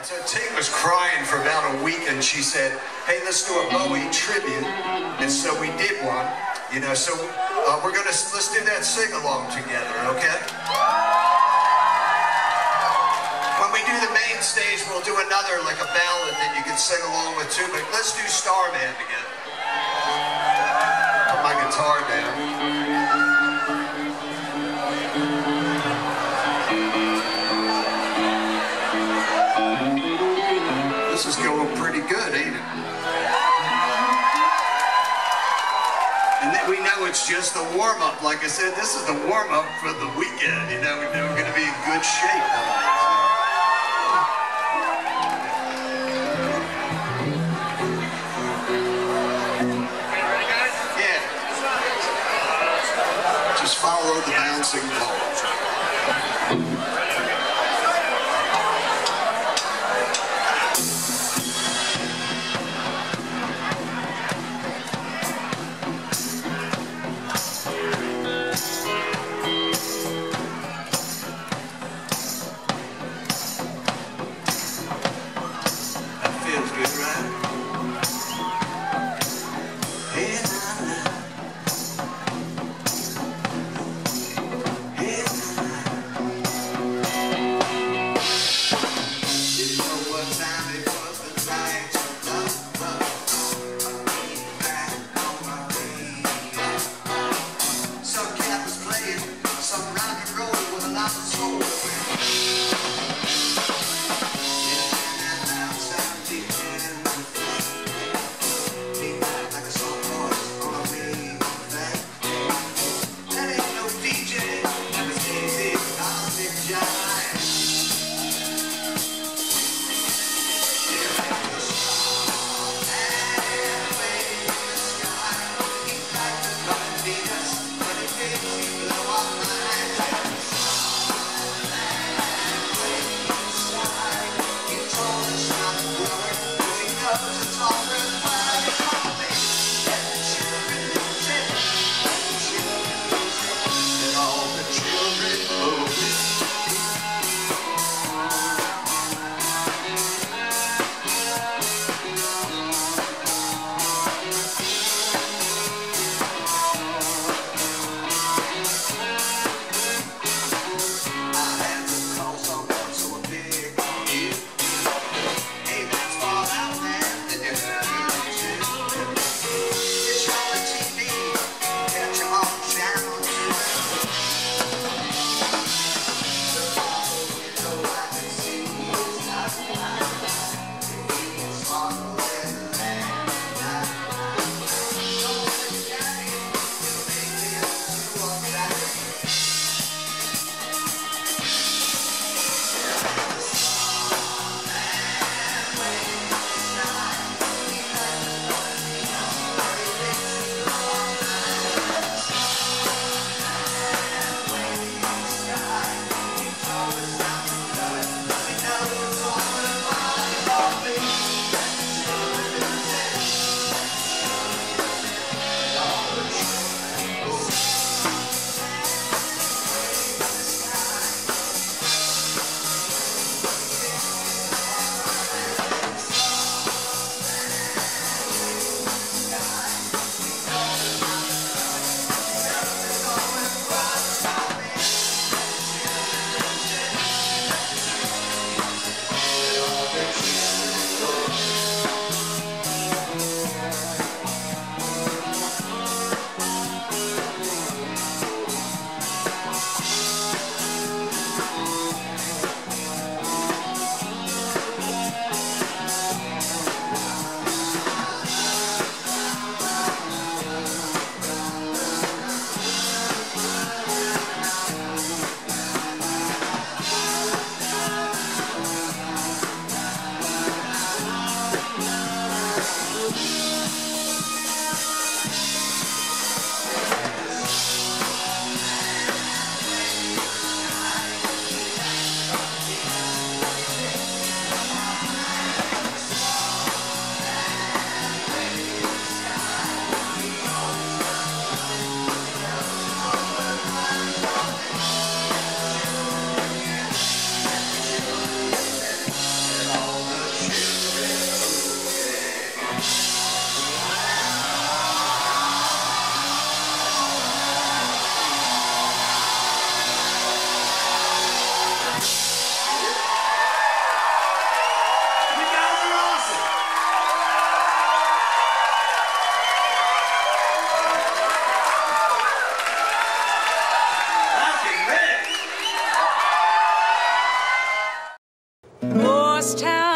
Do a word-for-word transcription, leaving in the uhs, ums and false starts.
So Tig was crying for about a week, and she said, "Hey, let's do a Bowie tribute." And so we did one, you know. So uh, we're gonna let's do that sing along together, okay? When we do the main stage, we'll do another like a ballad that you can sing along with too. But let's do Starman together. Put my guitar down. This is going pretty good, ain't it? And then we know it's just the warm-up. Like I said, this is the warm-up for the weekend. You know, we're going to be in good shape. Yeah. Just follow the bouncing ball. Hey, this town.